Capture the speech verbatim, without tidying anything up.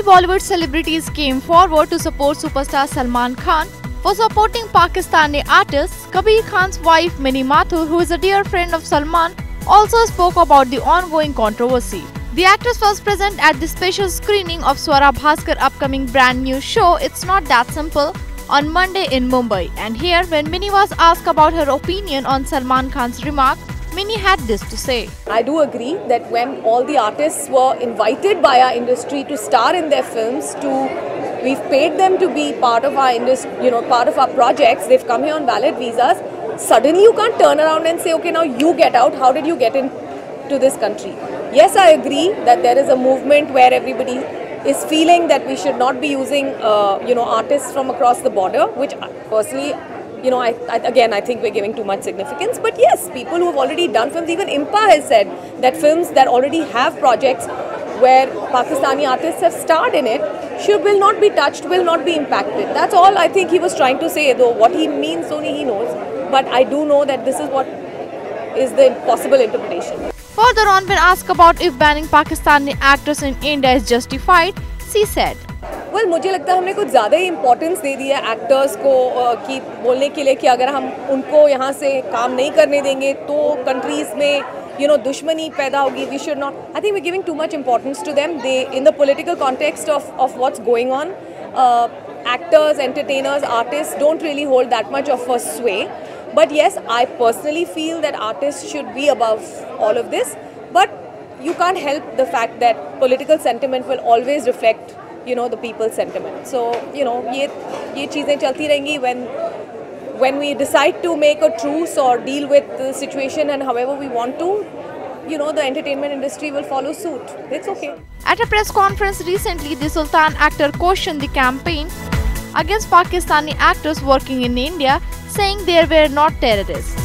Bollywood celebrities came forward to support superstar Salman Khan for supporting Pakistani artists. Kabir Khan's wife Mini Mathur, who is a dear friend of Salman, also spoke about the ongoing controversy. The actress was present at the special screening of Swara Bhaskar's upcoming brand new show It's Not That Simple on Monday in Mumbai. And here, when Mini was asked about her opinion on Salman Khan's remark, Mini had this to say. I do agree that when all the artists were invited by our industry to star in their films, to we've paid them to be part of our industry, you know, part of our projects, they've come here on valid visas. Suddenly you can't turn around and say, okay, now you get out. How did you get into this country? Yes, I agree that there is a movement where everybody is feeling that we should not be using, uh, you know, artists from across the border, which personally, you know, I, I, again, I think we're giving too much significance. But yes, people who have already done films, even Impa has said that films that already have projects where Pakistani artists have starred in it, should will not be touched, will not be impacted. That's all I think he was trying to say, though what he means only he knows. But I do know that this is what is the possible interpretation. Further on, when asked about if banning Pakistani actors in India is justified, she said, well, मुझे लगता है हमने कुछ ज़्यादा ही importance दे दिया actors को कि बोलने के लिए कि अगर हम उनको यहाँ से काम नहीं करने देंगे तो कंट्रीज़ में you know दुश्मनी पैदा होगी. We should not. I think we're giving too much importance to them. They, in the political context of of what's going on, uh, actors, entertainers, artists don't really hold that much of a sway. But yes, I personally feel that artists should be above all of this. But you can't help the fact that political sentiment will always reflect, you know, the people's sentiment. So, you know, ये ये चीजें चलती रहेंगी. When when we decide to make a truce or deal with the situation and however we want to, you know, the entertainment industry will follow suit. It's okay. At a press conference recently, the Sultan actor cautioned the campaign against Pakistani actors working in India, saying they were not terrorists.